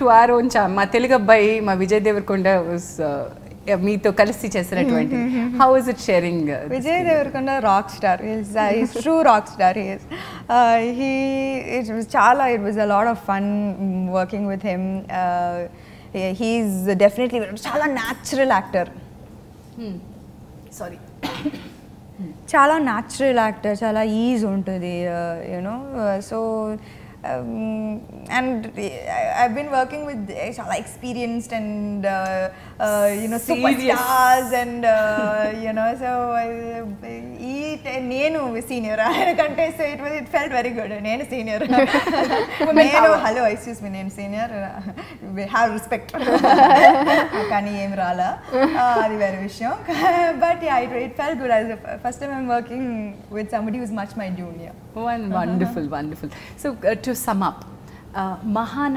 To our own చామ్. మా తెలుగు అబ్బాయి మా విజయ్ దేవరకొండ మీతో కలిసి చేసినటువంటి how is it sharing? Vijay Devarkonda rock star. He's true rock star. He is. It was a lot of fun working with him. He's definitely chala natural actor. Sorry. Chala natural actor. Chala ease untadi. So. And I've been working with chala experienced and superstars and so nenu senior kante, so it felt very good. Nenu senior. Hello, excuse me, nenu senior. We have respect. Kani em rala adi very vishayam. But yeah, it felt good. As first time I'm working with somebody who's much my junior. Wonderful. So to sum up, Mahan